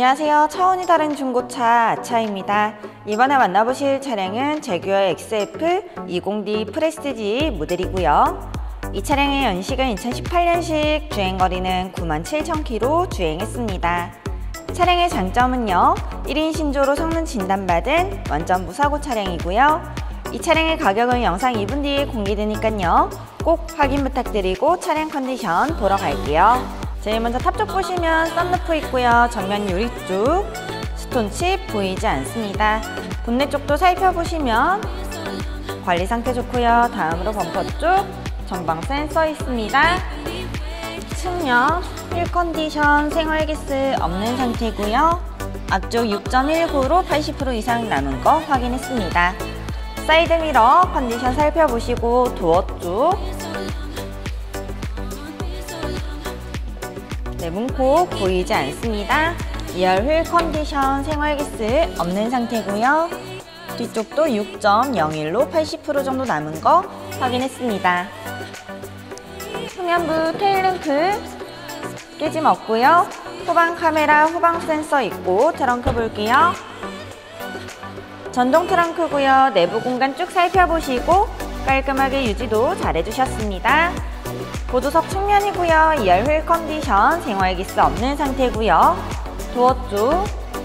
안녕하세요. 차원이 다른 중고차 아차입니다. 이번에 만나보실 차량은 제규어 XF20D 프레스티지 모델이고요. 이 차량의 연식은 2018년식, 주행거리는 97,000km 주행했습니다. 차량의 장점은요, 1인 신조로 성능 진단받은 완전 무사고 차량이고요. 이 차량의 가격은 영상 2분 뒤에 공개되니까요, 꼭 확인 부탁드리고 차량 컨디션 보러 갈게요. 제일 먼저 탑 쪽 보시면 썬루프 있고요. 전면 유리 쪽 스톤칩 보이지 않습니다. 본넷 쪽도 살펴보시면 관리 상태 좋고요. 다음으로 범퍼 쪽 전방 센서 있습니다. 측면 휠 컨디션 생활기스 없는 상태고요. 앞쪽 6.19로 80% 이상 남은 거 확인했습니다. 사이드 미러 컨디션 살펴보시고 도어 쪽 문콕 보이지 않습니다. 2열 휠 컨디션 생활기스 없는 상태고요. 뒤쪽도 6.01로 80% 정도 남은 거 확인했습니다. 후면부 테일램프 깨짐 없고요. 후방 카메라, 후방 센서 있고 트렁크 볼게요. 전동 트렁크고요. 내부 공간 쭉 살펴보시고 깔끔하게 유지도 잘 해주셨습니다. 보조석 측면이고요. 2열 휠 컨디션 생활기스 없는 상태고요. 도어 쪽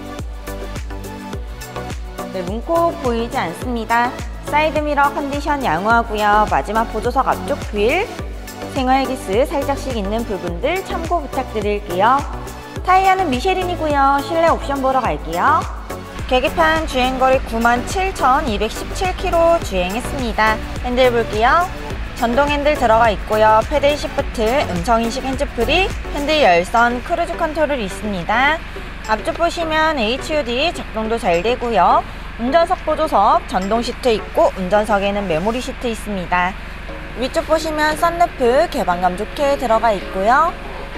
문콕 보이지 않습니다. 사이드 미러 컨디션 양호하고요. 마지막 보조석 앞쪽 휠 생활기스 살짝씩 있는 부분들 참고 부탁드릴게요. 타이어는 미쉐린이고요. 실내 옵션 보러 갈게요. 계기판 주행거리 97,217km 주행했습니다. 핸들 볼게요. 전동 핸들 들어가 있고요. 패들 시프트, 음성인식 핸즈프리, 핸들 열선, 크루즈 컨트롤 있습니다. 앞쪽 보시면 HUD 작동도 잘 되고요. 운전석 보조석, 전동 시트 있고 운전석에는 메모리 시트 있습니다. 위쪽 보시면 썬루프 개방감 좋게 들어가 있고요.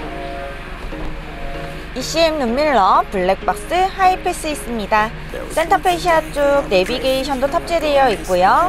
ECM 룸밀러, 블랙박스, 하이패스 있습니다. 센터페시아 쪽 내비게이션도 탑재되어 있고요.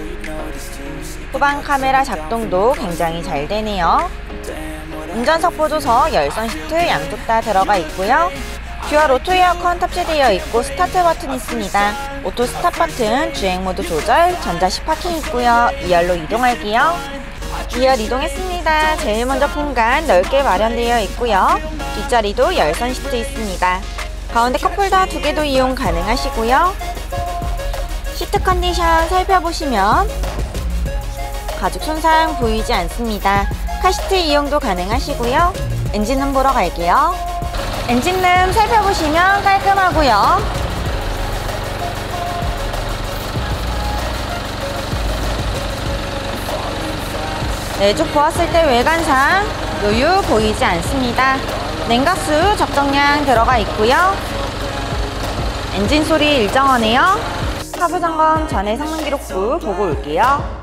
후방 카메라 작동도 굉장히 잘 되네요. 운전석 보조석, 열선 시트 양쪽 다 들어가 있고요. 듀얼 오토 에어컨 탑재되어 있고 스타트 버튼 있습니다. 오토 스탑 버튼, 주행 모드 조절, 전자식 파킹 있고요. 2열로 이동할게요. 2열 이동했습니다. 제일 먼저 공간 넓게 마련되어 있고요. 뒷자리도 열선 시트 있습니다. 가운데 컵홀더 2개도 이용 가능하시고요. 시트 컨디션 살펴보시면 가죽 손상 보이지 않습니다. 카시트 이용도 가능하시고요. 엔진룸 보러 갈게요. 엔진룸 살펴보시면 깔끔하고요. 네, 쭉 보았을 때 외관상 노유 보이지 않습니다. 냉각수 적정량 들어가 있고요. 엔진 소리 일정하네요. 하부 점검 전에 성능 기록부 보고 올게요.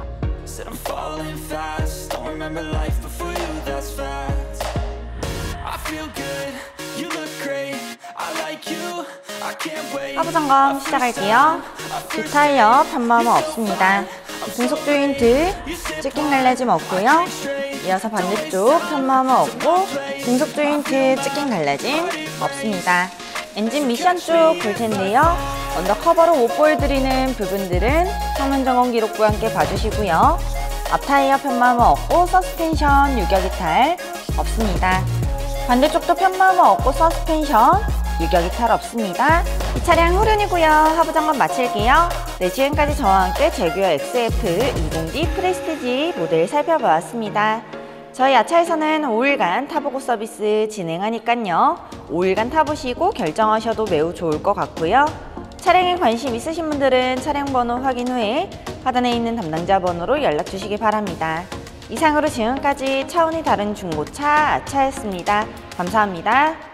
하부 점검 시작할게요. 뒷타이어 편마모 없습니다. 등속 조인트 찍힌 갈라짐 없고요. 이어서 반대쪽 편마모 없고 등속 조인트 찍힌 갈라짐 없습니다. 엔진 미션 쪽 볼 텐데요. 언더커버로 못 보여드리는 부분들은 성능 점검 기록부와 함께 봐주시고요. 앞타이어 편마모 없고 서스펜션 유격 이탈 없습니다. 반대쪽도 편마모 없고 서스펜션 유격 이탈 없습니다. 이 차량 후륜이고요. 하부 점검 마칠게요. 네, 지금까지 저와 함께 제규어 XF20D 프레스티지 모델 살펴보았습니다. 저희 아차에서는 5일간 타보고 서비스 진행하니깐요. 5일간 타보시고 결정하셔도 매우 좋을 것 같고요. 차량에 관심 있으신 분들은 차량 번호 확인 후에 하단에 있는 담당자 번호로 연락 주시기 바랍니다. 이상으로 지금까지 차원이 다른 중고차 아차였습니다. 감사합니다.